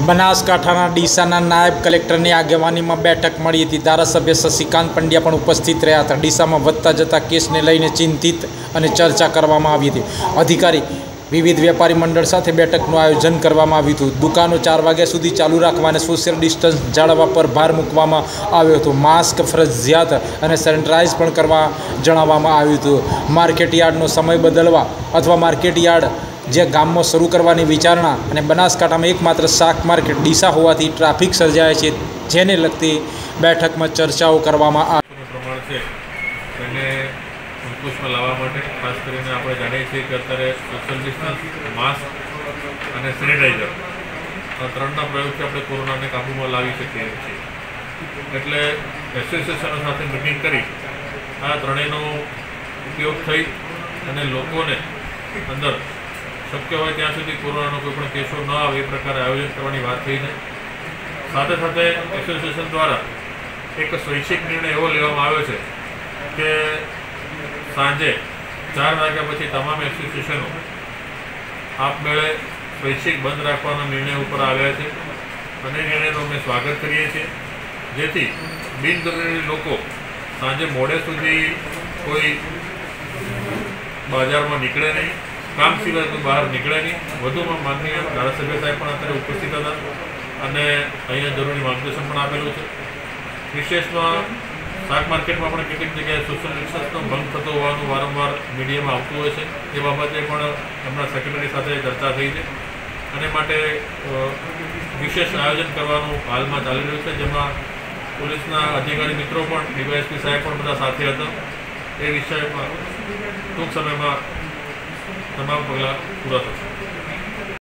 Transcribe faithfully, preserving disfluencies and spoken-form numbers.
બનાસકાંઠાના ડીસાના નાયબ કલેક્ટરની આગેવાનીમાં બેઠક મળી હતી। ધારાસભ્ય શશિકાંત પંડ્યા પણ ઉપસ્થિત રહ્યા હતા। ડીસામાં વધતા જતા કેસને લઈને ચિંતિત અને ચર્ચા કરવામાં આવી હતી। અધિકારી વિવિધ વેપારી મંડળ સાથે બેઠકનું આયોજન કરવામાં આવ્યું હતું। દુકાનો ચાર વાગ્યા સુધી ચાલુ રાખવા અને સોશિયલ ડિસ્ટન્સ જાળવવા પર ભાર મૂકવામાં આવ્યો હતો। માસ્ક ફરજિયાત અને સેનિટાઇઝ પણ કરવા જણાવવામાં આવ્યું હતું। માર્કેટ યાર્ડનો સમય બદલવા અથવા માર્કેટ યાર્ડ જે ગામમાં શરૂ કરવાની વિચારણા અને બનાસકાંઠામાં એકમાત્ર શાક માર્કેટ ડીસા હોવાથી ટ્રાફિક સર્જાય છે, જેને લગતી બેઠકમાં ચર્ચાઓ કરવામાં આવી। પ્રમાણ છે તેને સંતોષમાં લાવવા માટે ખાસ કરીને આપણે જાણીએ છીએ કે અત્યારે સોશિયલ ડિસ્ટન્સ, માસ્ક અને સેનિટાઈઝર આ ત્રણના પ્રયોગથી આપણે કોરોનાને કાબૂમાં લાવી શકીએ છીએ। એટલે એસોસિએશનો સાથે મિટિંગ કરી આ ત્રણેયનો ઉપયોગ થઈ અને લોકોને અંદર શક્ય હોય ત્યાં સુધી કોરોનાનો કોઈ પણ કેસો ન આવે એ પ્રકારે આયોજન કરવાની વાત થઈ છે। સાથે સાથે એસોસિએશન દ્વારા એક સ્વૈચ્છિક નિર્ણય એવો લેવામાં આવ્યો છે કે સાંજે ચાર વાગ્યા પછી તમામ એસોસિએશનો આપમેળે સ્વૈચ્છિક બંધ રાખવાના નિર્ણય ઉપર આવ્યા છે અને નિર્ણયનું અમે સ્વાગત કરીએ છીએ, જેથી બિનજરૂરી લોકો સાંજે મોડે સુધી કોઈ બજારમાં નીકળે નહીં, કામ સિવાય કોઈ બહાર નીકળે નહીં। વધુમાં માનનીય ધારાસભ્ય સાહેબ પણ અત્યારે ઉપસ્થિત હતા અને અહીંયા જરૂરી માર્ગદર્શન પણ આપેલું છે। વિશેષમાં શાક માર્કેટમાં પણ કેટલીક જગ્યાએ સોશિયલ ડિસ્ટન્સનો ભંગ થતો હોવાનું વારંવાર મીડિયામાં આવતું હોય છે, એ બાબતે પણ હમણાં સેક્રેટરી સાથે ચર્ચા થઈ છે અને માટે વિશેષ આયોજન કરવાનું હાલમાં ચાલી રહ્યું છે, જેમાં પોલીસના અધિકારી મિત્રો પણ, ડીવાયએસપી સાહેબ પણ બધા સાથે હતા। એ વિષયમાં ટૂંક સમયમાં તમામ પગલાં પૂરા થશે।